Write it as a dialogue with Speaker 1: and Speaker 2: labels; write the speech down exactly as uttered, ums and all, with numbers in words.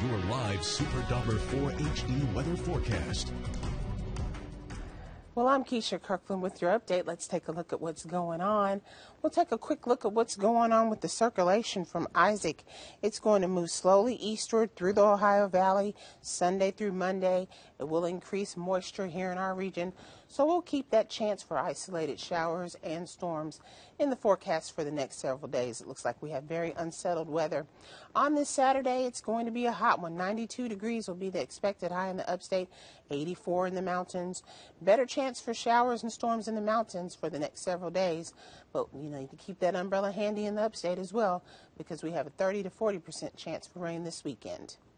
Speaker 1: your live Super Doppler four H D weather forecast.
Speaker 2: Well, I'm Keisha Kirkland with your update. Let's take a look at what's going on. We'll take a quick look at what's going on with the circulation from Isaac. It's going to move slowly eastward through the Ohio Valley, Sunday through Monday. It will increase moisture here in our region, so we'll keep that chance for isolated showers and storms in the forecast for the next several days. It looks like we have very unsettled weather. On this Saturday, it's going to be a hot one. ninety-two degrees will be the expected high in the upstate, eighty-four in the mountains. Better chance for showers and storms in the mountains for the next several days, but you know, you can keep that umbrella handy in the upstate as well, because we have a thirty to forty percent chance for rain this weekend.